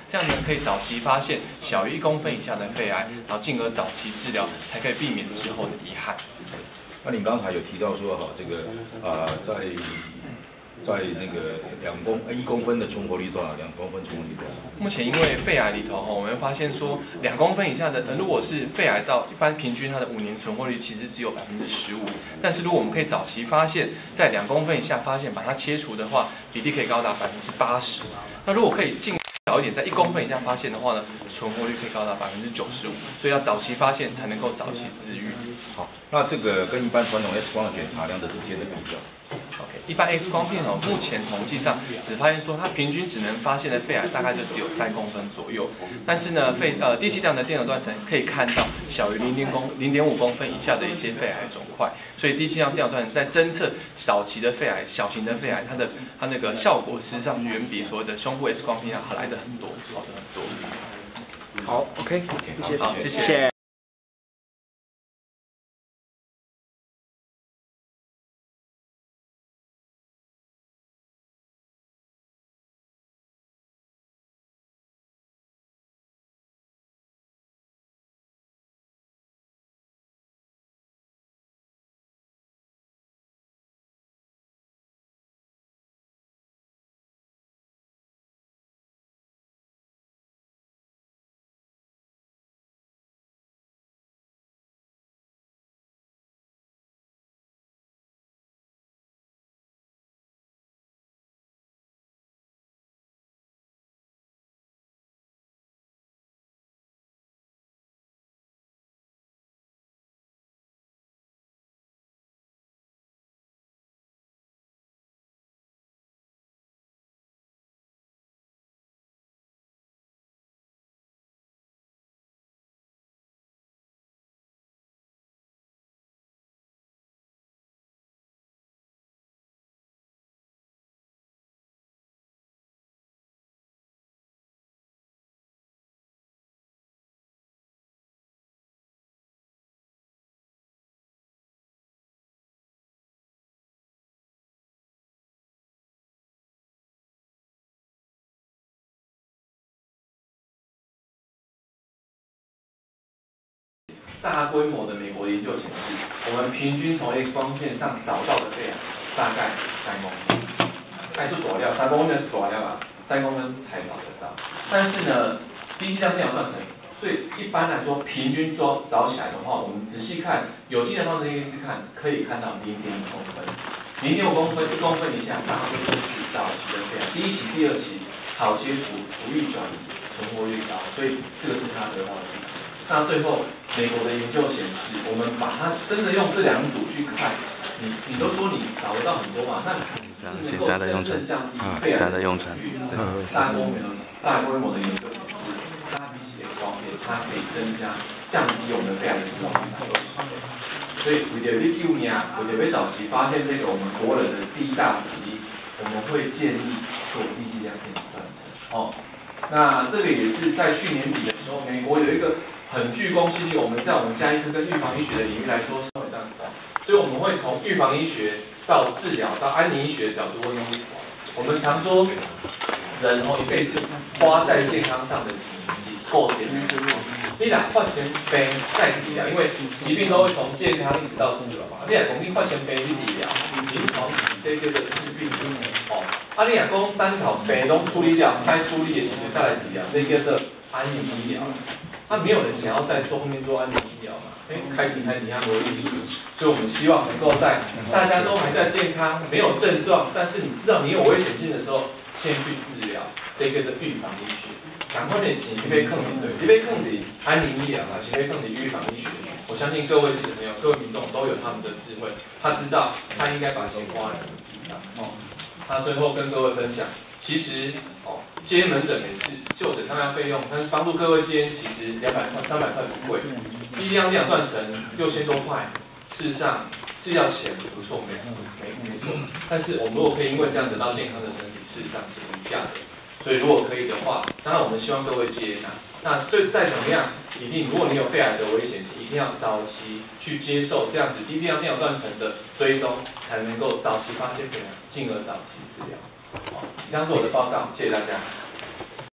这样呢可以早期发现小于1公分以下的肺癌，然后进而早期治疗，才可以避免之后的遗憾。 那你刚才有提到说哈，这个在那个1公分的存活率多少？2公分存活率多少？ 目前因为肺癌里头我们会发现说2公分以下的，如果是肺癌到一般平均它的5年存活率其实只有15%，但是如果我们可以早期发现，在2公分以下发现把它切除的话，比例可以高达80%。那如果可以进早一点，在1公分以下发现的话呢，存活率可以高达95%。所以要早期发现才能够早期治愈。 好，那这个跟一般传统 X 光检查量的之间的比较。 OK， 一般 X 光片目前统计上只发现说它平均只能发现的肺癌大概就只有3公分左右，但是呢，低剂量的电脑断层可以看到小于0.5公分以下的一些肺癌肿块，所以低剂量电脑断层在侦测早期的肺癌、小型的肺癌，它那个效果事实上远比所谓的胸部 X 光片要来的很多，好的很多。 好 ，OK， 谢谢， 好，谢谢。大规模的美国研究显示，我们平均从 X 光片上找到的肺癌大概3公分，还做多料，3公分是多料吧，3公分才找得到。但是呢，低剂量电脑断层，所以一般来说平均找起来的话，我们仔细看有机的方程医师看，可以看到0.5公分，0.5公分1公分以下，大多都是早期的肺癌，第1期、第2期好切除，不易转移，存活率高，所以这个是他得到的。那最后，美国的研究显示，我们把它真的用这2组去看，你都说你找得到很多嘛，那是能够真正降低肺癌的死亡率。大规模的研究显示，它比起 X 光片，它可以降低我们的肺癌的死亡率50%。所以为了要救命，为了要早期发现这个我们国人的第1大死因，我们会建议做低剂量电脑断层。那这个也是在去年底的时候，美国有一个很具公信力，我们在我们家医科跟预防医学的领域来说稍微淡薄，所以我们会从预防医学到治疗到安宁医学的角度会用。我们常说，人一辈子花在健康上的钱是后天的，你若发生病再治疗，因为疾病都会从健康一直到死亡嘛。你若讲你发生病去治疗，临床这叫做治病你若讲单靠病拢处理掉，该处理的时候再来治疗，这叫做安宁医疗。没有人想要在后面做安宁医疗嘛？开几台你要多艺术，所以我们希望能够在大家都还在健康、没有症状，但是你知道你有危险性的时候，先去治疗，这个是预防医学。赶快点钱，你被坑你对，你被坑你安宁医疗啊，是被坑你预防医学。我相信各位记者朋友、各位民众都有他们的智慧，他知道他应该把钱花在什么地方。他最后跟各位分享，其实接门诊每次就诊他要费用，但是帮助各位接其实200块、300块不贵，低剂量电脑断层6000多块，事实上是要钱不错，没错。但是我们如果可以因为这样得到健康的身体，事实上是无价的。所以如果可以的话，当然我们希望各位接纳。那再怎么样，一定如果你有肺癌的危险性，一定要早期去接受这样子低剂量电脑断层的追踪，才能够早期发现肺癌，进而早期治疗。以上是我的报告，谢谢大家。